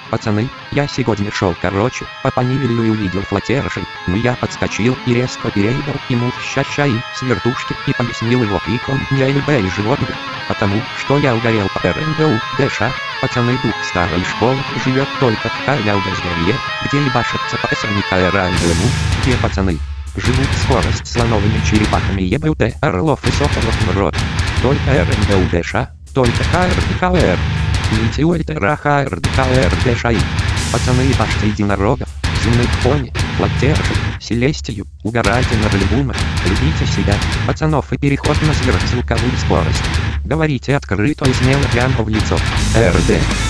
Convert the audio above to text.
Пацаны, я сегодня шел по Панивелю и увидел флотершей, но я подскочил и резко переиграл ему в ща-ща с вертушки и пояснил его криком «Я ЛБ животных», потому что я угорел по РНГУ, ДШ. Пацаны, дух старой школы живет только в Кайлялдезверье, где ебашатся по СНК РНГУ, где пацаны живут скорость слоновыми черепахами ебут орлов и соколов в рот. Только РНГУ ДШ, только КРДКР. РДКР. Пацаны, ебашьте единорогов, земных пони, флотершей, Селестию, угорайте на ролевумах, любите себя, пацанов и переход на сверхзвуковую скорость. Говорите открыто и смело прямо в лицо. РД.